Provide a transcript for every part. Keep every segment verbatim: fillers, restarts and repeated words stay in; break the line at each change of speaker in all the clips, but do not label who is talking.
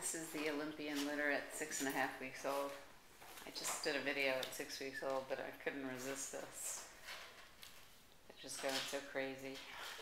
This is the Olympian Litter at six and a half weeks old. I just did a video at six weeks old, but I couldn't resist this. It just got so crazy.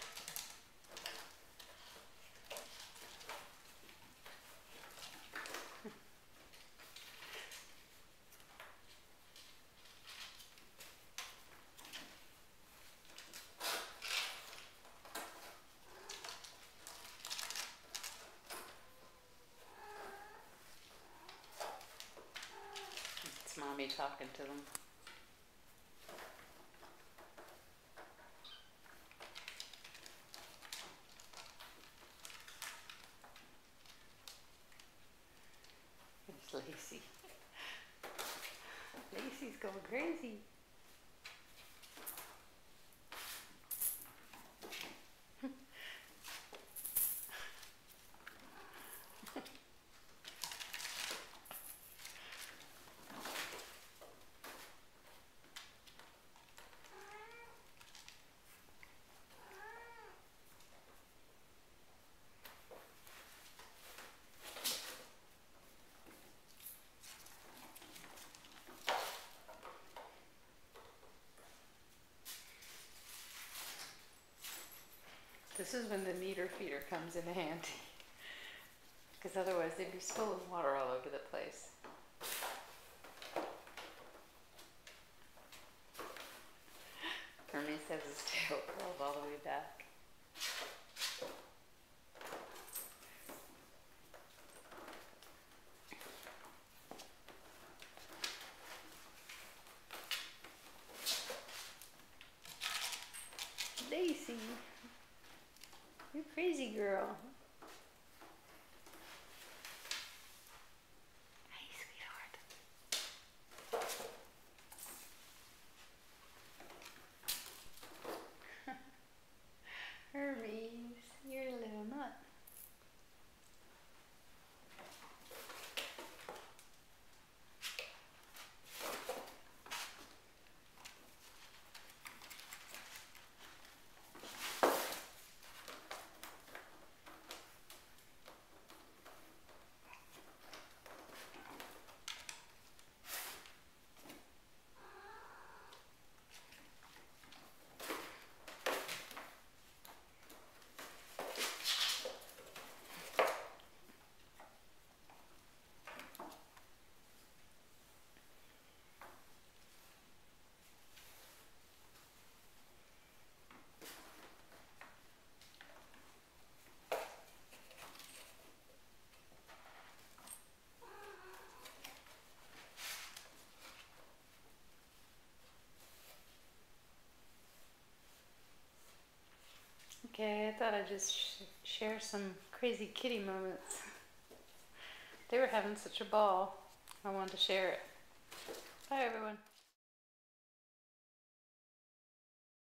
It's mommy talking to them. It's Lacey. Lacey's going crazy. This is when the meter feeder comes in handy, because otherwise they'd be spilling water all over the place. Hermes has his tail curled all the way back. Lacey, you crazy girl. Hey, sweetheart. Hermes, you're a little nut. Okay, I thought I'd just sh share some crazy kitty moments. They were having such a ball. I wanted to share it. Bye, everyone.